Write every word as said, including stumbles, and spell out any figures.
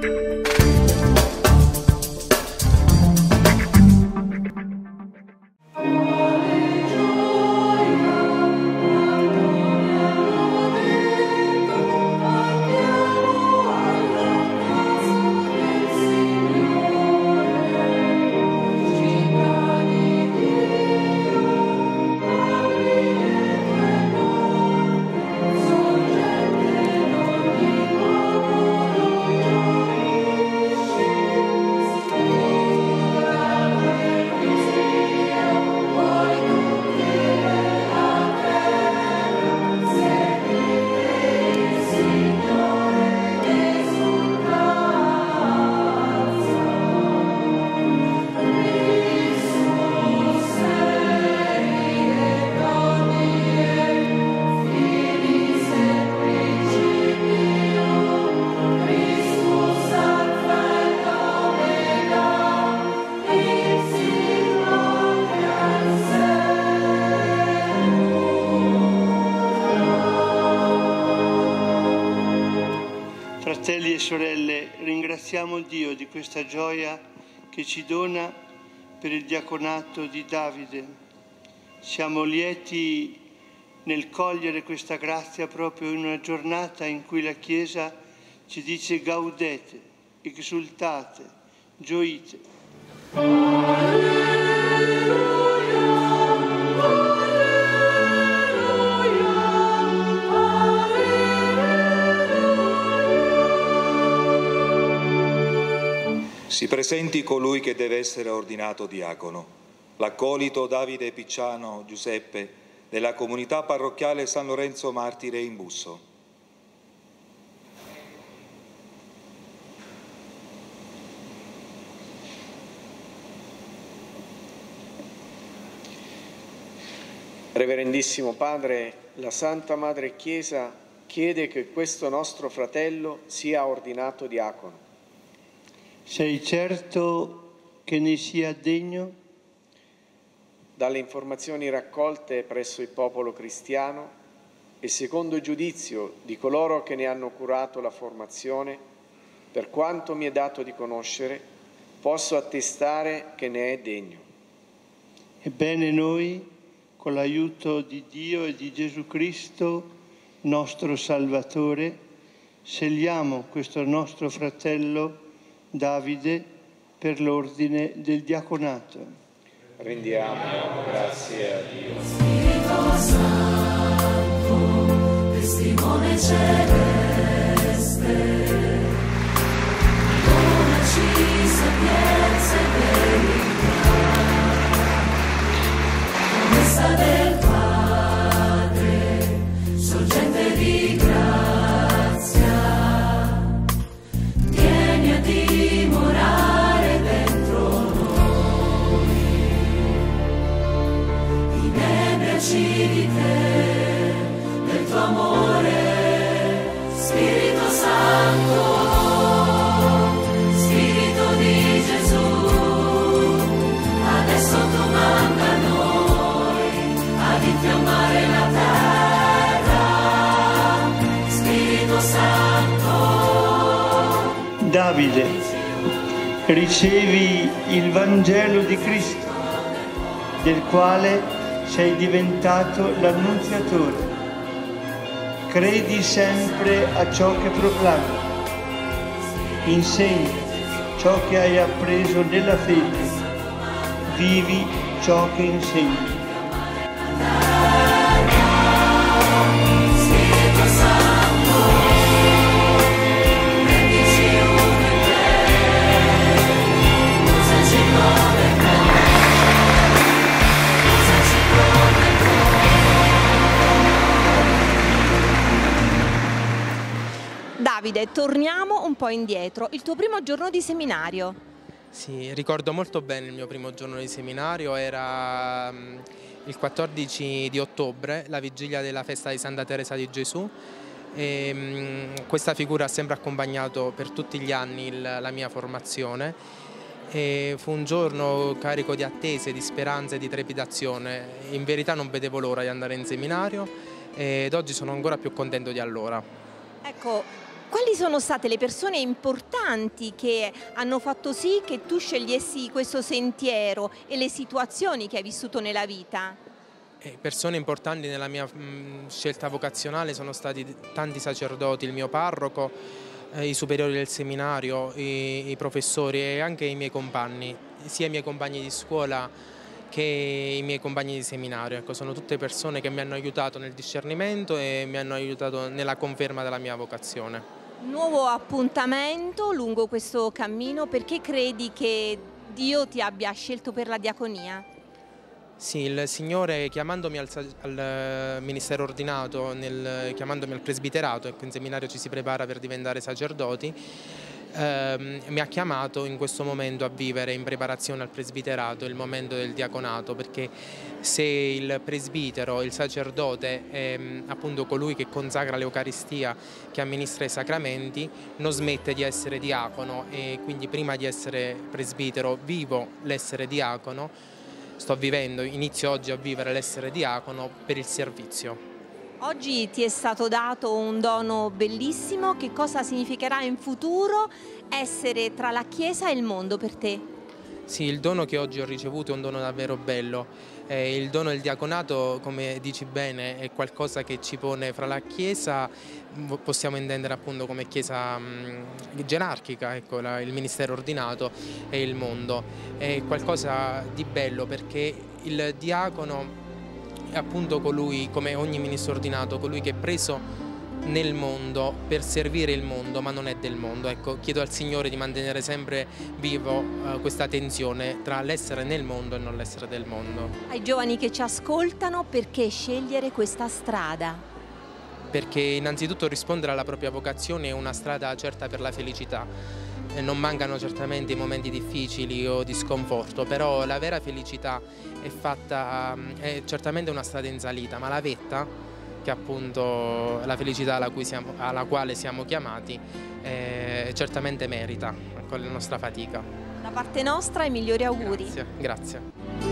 Fratelli e sorelle, ringraziamo Dio di questa gioia che ci dona per il diaconato di Davide. Siamo lieti nel cogliere questa grazia proprio in una giornata in cui la Chiesa ci dice gaudete, exultate, gioite. Si presenti colui che deve essere ordinato diacono, l'accolito Davide Picciano Giuseppe della comunità parrocchiale San Lorenzo Martire in Busso. Reverendissimo Padre, la Santa Madre Chiesa chiede che questo nostro fratello sia ordinato diacono. Sei certo che ne sia degno? Dalle informazioni raccolte presso il popolo cristiano e secondo giudizio di coloro che ne hanno curato la formazione, per quanto mi è dato di conoscere, posso attestare che ne è degno. Ebbene noi, con l'aiuto di Dio e di Gesù Cristo, nostro Salvatore, scegliamo questo nostro fratello Davide per l'ordine del diaconato. Rendiamo grazie a Dio. Spirito Santo, testimone celeste, donaci sapienza e verità, promessa del Padre, sorgente di grazia, vieni a dimorare dentro noi, inebriaci di te, del tuo amore, Spirito Santo, Spirito di Gesù, adesso tu manda a noi ad infiammare la terra, Spirito Santo. Davide, ricevi il Vangelo di Cristo, del quale sei diventato l'annunziatore. Credi sempre a ciò che proclami. Insegna ciò che hai appreso nella fede. Vivi ciò che insegni. Spirito Santo, prendici uno in te, usaci come te, usaci come te. Davide, torniamo un po' indietro. Il tuo primo giorno di seminario. Sì, ricordo molto bene il mio primo giorno di seminario, era il quattordici di ottobre, la vigilia della festa di Santa Teresa di Gesù. E, mh, questa figura ha sempre accompagnato per tutti gli anni il, la mia formazione. E fu un giorno carico di attese, di speranze e di trepidazione. In verità non vedevo l'ora di andare in seminario ed oggi sono ancora più contento di allora. Ecco, Quali sono state le persone importanti che hanno fatto sì che tu scegliessi questo sentiero e le situazioni che hai vissuto nella vita? Eh, persone importanti nella mia mh, scelta vocazionale sono stati tanti sacerdoti, il mio parroco, eh, i superiori del seminario, i, i professori e anche i miei compagni, sia i miei compagni di scuola che i miei compagni di seminario. Ecco, sono tutte persone che mi hanno aiutato nel discernimento e mi hanno aiutato nella conferma della mia vocazione. Nuovo appuntamento lungo questo cammino, perché credi che Dio ti abbia scelto per la diaconia? Sì, il Signore chiamandomi al, al ministero ordinato, nel, chiamandomi al presbiterato, ecco, in seminario ci si prepara per diventare sacerdoti, ehm, mi ha chiamato in questo momento a vivere in preparazione al presbiterato il momento del diaconato, perché se il presbitero, il sacerdote è appunto colui che consacra l'Eucaristia, che amministra i sacramenti, non smette di essere diacono e quindi prima di essere presbitero vivo l'essere diacono. Sto vivendo, inizio oggi a vivere l'essere diacono per il servizio. Oggi ti è stato dato un dono bellissimo. Che cosa significherà in futuro essere tra la Chiesa e il mondo per te? Sì, il dono che oggi ho ricevuto è un dono davvero bello. Eh, il dono del diaconato, come dici bene, è qualcosa che ci pone fra la Chiesa, possiamo intendere appunto come Chiesa mh, gerarchica, ecco, la, il ministero ordinato e il mondo. È qualcosa di bello perché il diacono è appunto colui, come ogni ministro ordinato, colui che è preso nel mondo per servire il mondo, ma non è del mondo. Ecco, chiedo al Signore di mantenere sempre vivo uh, questa tensione tra l'essere nel mondo e non l'essere del mondo. Ai giovani che ci ascoltano, perché scegliere questa strada? Perché innanzitutto rispondere alla propria vocazione è una strada certa per la felicità. E non mancano certamente i momenti difficili o di sconforto, però la vera felicità è fatta, è certamente una strada in salita, ma la vetta, che appunto la felicità alla, cui siamo, alla quale siamo chiamati, eh, certamente merita con la nostra fatica. Da parte nostra i migliori auguri. Grazie, grazie.